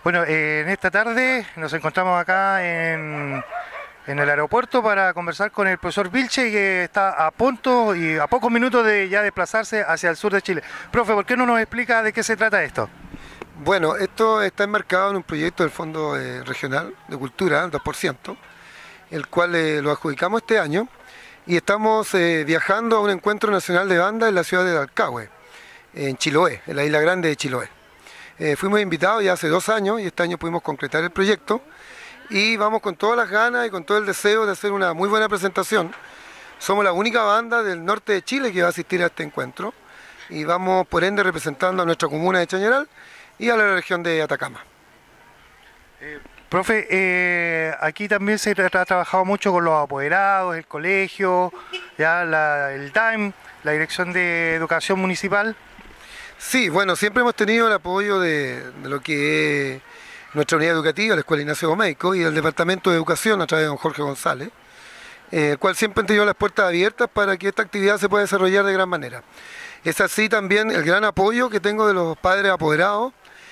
Bueno, en esta tarde nos encontramos acá en el aeropuerto para conversar con el profesor Vilche, que está a punto y a pocos minutos de ya desplazarse hacia el sur de Chile. Profe, ¿por qué no nos explica de qué se trata esto? Bueno, esto está enmarcado en un proyecto del Fondo Regional de Cultura, el 2%, el cual lo adjudicamos este año, y estamos viajando a un encuentro nacional de bandas en la ciudad de Dalcahue, en Chiloé, en la isla grande de Chiloé. Fuimos invitados ya hace 2 años y este año pudimos concretar el proyecto y vamos con todas las ganas y con todo el deseo de hacer una muy buena presentación. Somos la única banda del norte de Chile que va a asistir a este encuentro y vamos por ende representando a nuestra comuna de Chañaral y a la región de Atacama. Profe, aquí también se ha trabajado mucho con los apoderados, el colegio, ya el DAIM, la Dirección de Educación Municipal. Sí, bueno, siempre hemos tenido el apoyo de lo que es nuestra unidad educativa, la Escuela Ignacio Domeyko, y el Departamento de Educación a través de don Jorge González, el cual siempre han tenido las puertas abiertas para que esta actividad se pueda desarrollar de gran manera. Es así también el gran apoyo que tengo de los padres apoderados,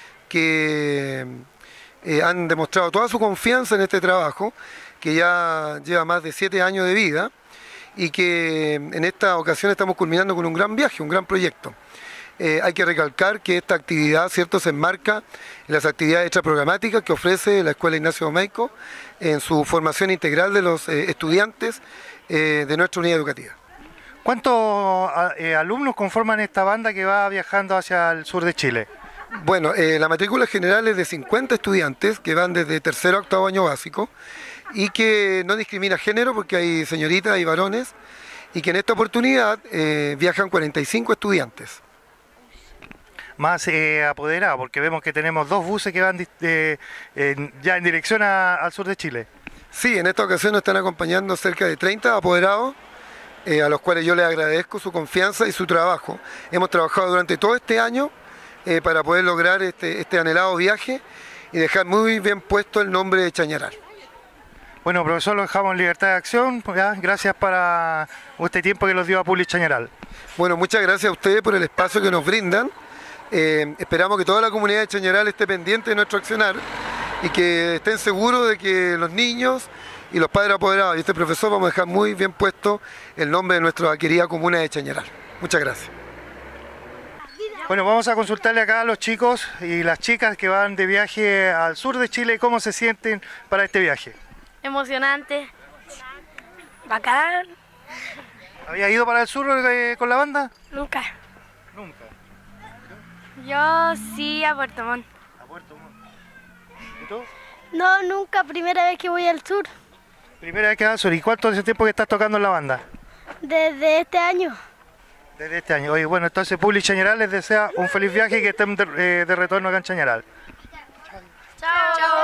que han demostrado toda su confianza en este trabajo, que ya lleva más de 7 años de vida, y que en esta ocasión estamos culminando con un gran viaje, un gran proyecto. Hay que recalcar que esta actividad, ¿cierto?, se enmarca en las actividades extraprogramáticas que ofrece la Escuela Ignacio Domeyko en su formación integral de los estudiantes de nuestra unidad educativa. ¿Cuántos alumnos conforman esta banda que va viajando hacia el sur de Chile? Bueno, la matrícula general es de 50 estudiantes que van desde tercero a octavo año básico y que no discrimina género porque hay señoritas y varones, y que en esta oportunidad viajan 45 estudiantes. Más apoderados, porque vemos que tenemos 2 buses que van ya en dirección al sur de Chile. Sí, en esta ocasión nos están acompañando cerca de 30 apoderados, a los cuales yo les agradezco su confianza y su trabajo. Hemos trabajado durante todo este año para poder lograr este anhelado viaje y dejar muy bien puesto el nombre de Chañaral. Bueno, profesor, lo dejamos en libertad de acción. ¿Ya? Gracias para este tiempo que nos dio a Public Chañaral. Bueno, muchas gracias a ustedes por el espacio que nos brindan. Esperamos que toda la comunidad de Chañaral esté pendiente de nuestro accionar y que estén seguros de que los niños y los padres apoderados y este profesor vamos a dejar muy bien puesto el nombre de nuestra querida comuna de Chañaral. Muchas gracias. Bueno, vamos a consultarle acá a los chicos y las chicas que van de viaje al sur de Chile, cómo se sienten para este viaje. Emocionante. Bacán. ¿Había ido para el sur con la banda? Nunca. Nunca. Yo sí, a Puerto Montt. A Puerto Montt. ¿Y tú? No, nunca. Primera vez que voy al sur. Primera vez que vas al sur. ¿Y cuánto es el tiempo que estás tocando en la banda? Desde este año. Desde este año. Oye, bueno, entonces Public Chañaral les desea un feliz viaje y que estén de retorno acá en Chañaral. Chao. Chao.